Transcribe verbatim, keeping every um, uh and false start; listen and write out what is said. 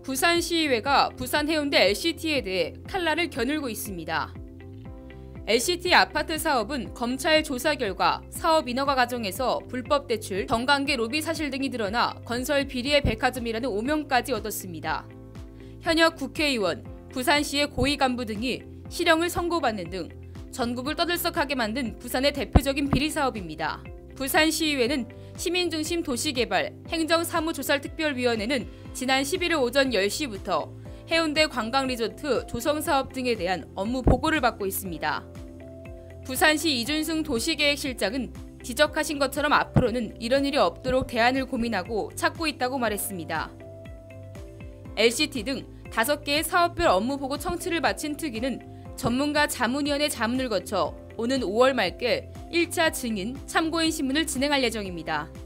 부산시의회가 부산 해운대 엘씨티에 대해 칼날을 겨누고 있습니다. 엘씨티 아파트 사업은 검찰 조사 결과 사업 인허가 과정에서 불법 대출, 정관계 로비 사실 등이 드러나 건설 비리의 백화점이라는 오명까지 얻었습니다. 현역 국회의원, 부산시의 고위 간부 등이 실형을 선고받는 등 전국을 떠들썩하게 만든 부산의 대표적인 비리 사업입니다. 부산시의회는 시민중심 도시개발 행정사무조사특별위원회는 지난 십일일 오전 열 시부터 해운대 관광리조트 조성사업 등에 대한 업무 보고를 받고 있습니다. 부산시 이준승 도시계획실장은 지적하신 것처럼 앞으로는 이런 일이 없도록 대안을 고민하고 찾고 있다고 말했습니다. 엘씨티 등 다섯 개의 사업별 업무보고 청취를 마친 특위는 전문가 자문위원회 자문을 거쳐 오는 오월 말께 일 차 증인, 참고인 신문을 진행할 예정입니다.